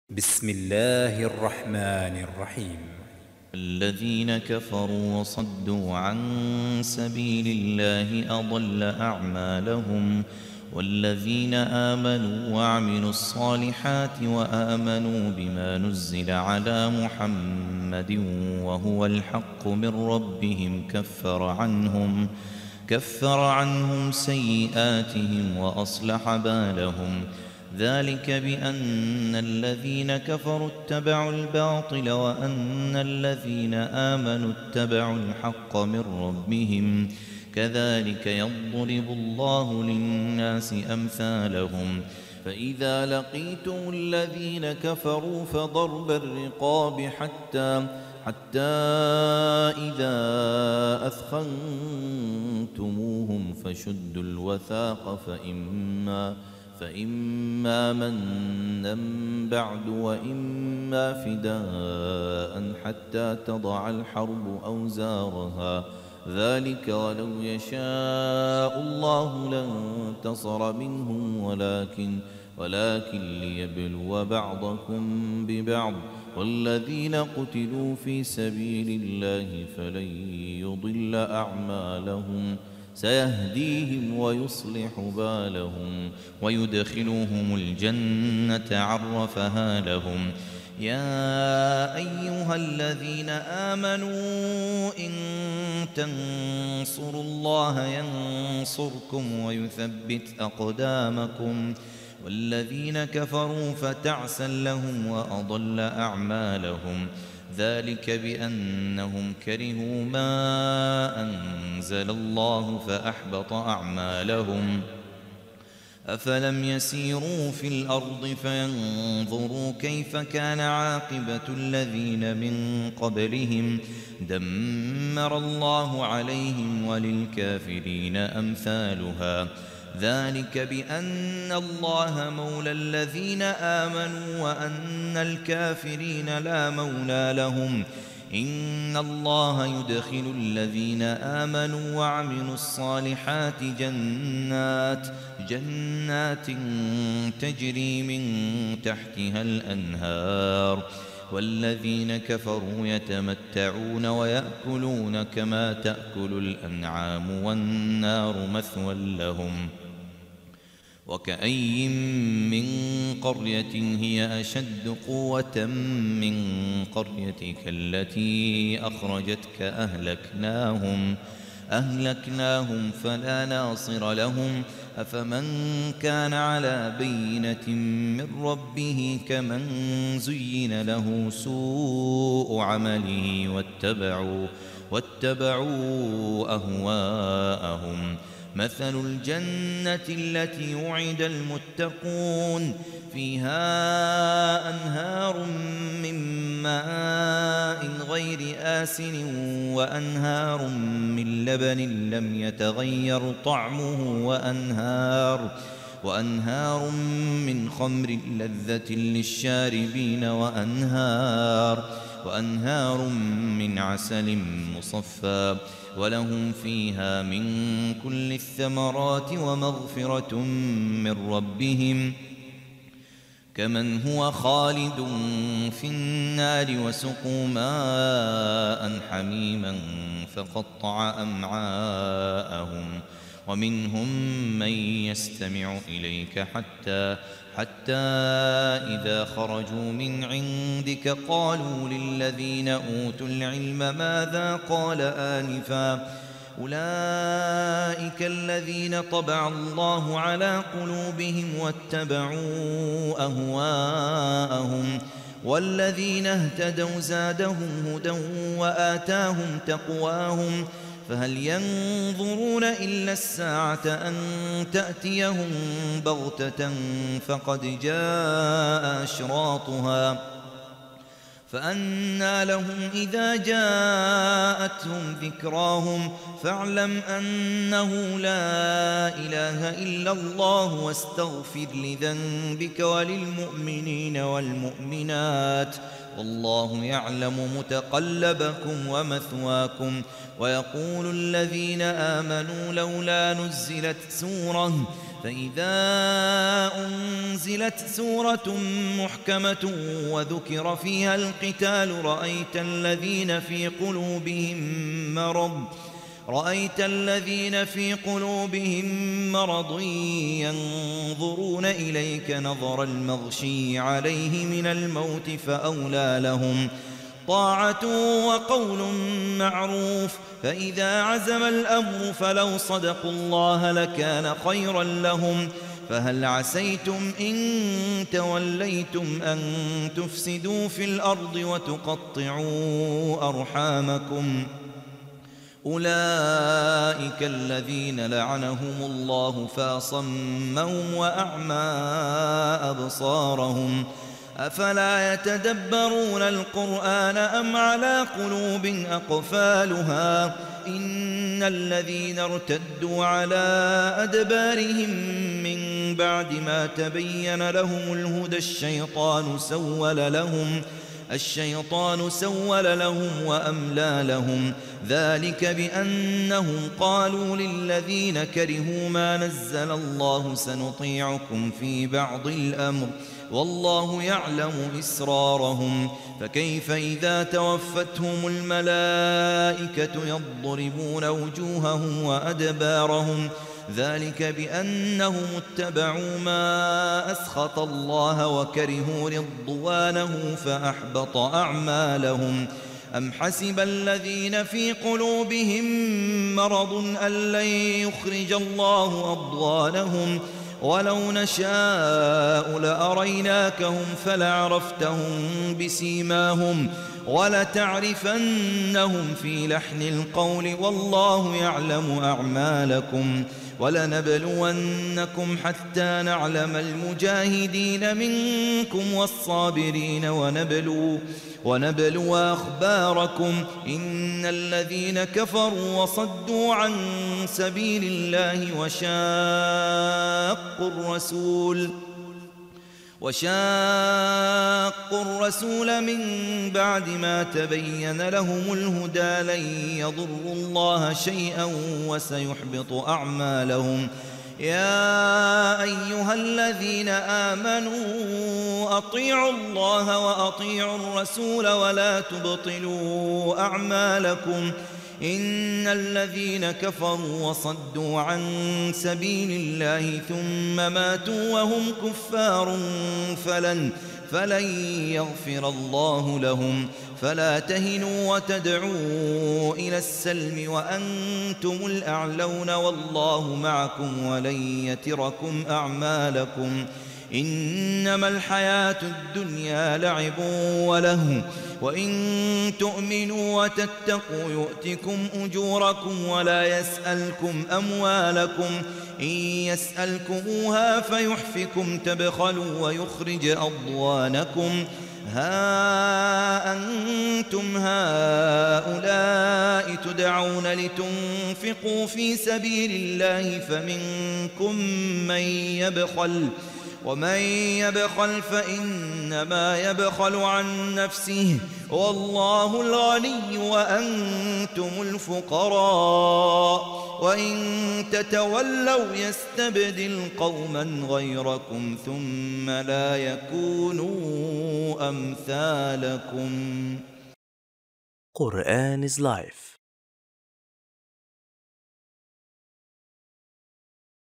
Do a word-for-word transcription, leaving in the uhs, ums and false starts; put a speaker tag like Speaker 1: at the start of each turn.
Speaker 1: بسم الله الرحمن الرحيم.
Speaker 2: الذين كفروا وصدوا عن سبيل الله أضل أعمالهم، والذين آمنوا وعملوا الصالحات وآمنوا بما نزل على محمد وهو الحق من ربهم كفر عنهم كفر عنهم سيئاتهم وأصلح بالهم. ذلك بأن الذين كفروا اتبعوا الباطل وأن الذين آمنوا اتبعوا الحق من ربهم، كذلك يضرب الله للناس أمثالهم. فإذا لقيتم الذين كفروا فضرب الرقاب حتى حتى إذا أثخنتموهم فشدوا الوثاق فإما فإما منا بعد وإما فداء حتى تضع الحرب أوزارها، ذلك ولو يشاء الله لانتصر منهم ولكن ولكن ليبلو بعضكم ببعض، والذين قتلوا في سبيل الله فلن يضل أعمالهم، سيهديهم ويصلح بالهم ويدخلهم الجنة عرفها لهم. يا أيها الذين آمنوا إن تنصروا الله ينصركم ويثبت أقدامكم، والذين كفروا فتعسا لهم وأضل أعمالهم. ذلك بأنهم كرهوا ما أنزل الله فأحبط أعمالهم. أفلم يسيروا في الأرض فينظروا كيف كان عاقبة الذين من قبلهم، دمر الله عليهم وللكافرين أمثالها. ذلك بأن الله مولى الذين آمنوا وأن الكافرين لا مولى لهم. إن الله يدخل الذين آمنوا وعملوا الصالحات جنات جنات تجري من تحتها الأنهار، والذين كفروا يتمتعون ويأكلون كما تأكل الأنعام والنار مثوى لهم. وكأي من قرية هي أشد قوة من قريتك التي أخرجتك أهلكناهم أهلكناهم فلا ناصر لهم. أفمن كان على بينة من ربه كمن زين له سوء عمله واتبعوا, واتبعوا أهواءهم. مثل الجنة التي وعد المتقون فيها أنهار من ماء غير آسن وأنهار من لبن لم يتغير طعمه وأنهار وأنهار من خمر لذة للشاربين وأنهار وأنهار من عسل مصفى، ولهم فيها من كل الثمرات ومغفرة من ربهم، كمن هو خالد في النار وسقوا ماء حميما فقطع أمعاءهم. ومنهم من يستمع إليك حتى حتى إذا خرجوا من عندك قالوا للذين أوتوا العلم ماذا قال آنفا، أولئك الذين طبع الله على قلوبهم واتبعوا أهواءهم، والذين اهتدوا زادهم هدى وآتاهم تقواهم. فهل ينظرون إلا الساعة أن تأتيهم بغتة فقد جاء أشراطها، فأنى لهم إذا جاءتهم ذكراهم. فاعلم أنه لا إله إلا الله واستغفر لذنبك وللمؤمنين والمؤمنات، والله يعلم متقلبكم ومثواكم. ويقول الذين آمنوا لولا نزلت سورة فإذا أنزلت سورة محكمة وذكر فيها القتال رأيت الذين في قلوبهم مرض رأيت الذين في قلوبهم مرض ينظرون إليك نظر المغشي عليه من الموت فأولى لهم طاعة وقول معروف فإذا عزم الأمر فلو صدقوا الله لكان خيرا لهم فهل عسيتم إن توليتم أن تفسدوا في الأرض وتقطعوا أرحامكم أولئك الذين لعنهم الله فاصمهم وأعمى أبصارهم أفلا يتدبرون القرآن أم على قلوب أقفالها إن الذين ارتدوا على أدبارهم من بعد ما تبين لهم الهدى الشيطان سول لهم الشيطان سول لهم وأملى لهم ذلك بأنهم قالوا للذين كرهوا ما نزل الله سنطيعكم في بعض الأمر والله يعلم إسرارهم فكيف إذا توفتهم الملائكة يضربون وجوههم وأدبارهم ذلك بأنهم اتبعوا ما أسخط الله وكرهوا رضوانه فأحبط أعمالهم أم حسب الذين في قلوبهم مرض أن لن يخرج الله أضغانهم ولو نشاء لأريناكهم فلعرفتهم بسيماهم ولتعرفنهم في لحن القول والله يعلم أعمالكم ولنبلونكم حتى نعلم المجاهدين منكم والصابرين ونبلو ونبلو أخباركم إن الذين كفروا وصدوا عن سبيل الله وشاقوا الرسول وشاقوا الرسول من بعد ما تبين لهم الهدى لن يضروا الله شيئا وسيحبط أعمالهم يا أيها الذين آمنوا أطيعوا الله وأطيعوا الرسول ولا تبطلوا أعمالكم إن الذين كفروا وصدوا عن سبيل الله ثم ماتوا وهم كفار فلن فلن يغفر الله لهم فلا تهنوا وتدعوا إلى السلم وأنتم الأعلون والله معكم ولن يتركم أعمالكم إنما الحياة الدنيا لعب ولهو وإن تؤمنوا وتتقوا يؤتكم أجوركم ولا يسألكم أموالكم إن يسألكموها فيحفكم تبخلوا ويخرج أضوانكم ها أنتم هؤلاء تدعون لتنفقوا في سبيل الله فمنكم من يبخل ومن يبخل فإنما يبخل عن نفسه والله الغني وأنتم الفقراء وإن تتولوا يستبدل قوما غيركم ثم لا يكونوا أمثالكم.
Speaker 3: Quran is life.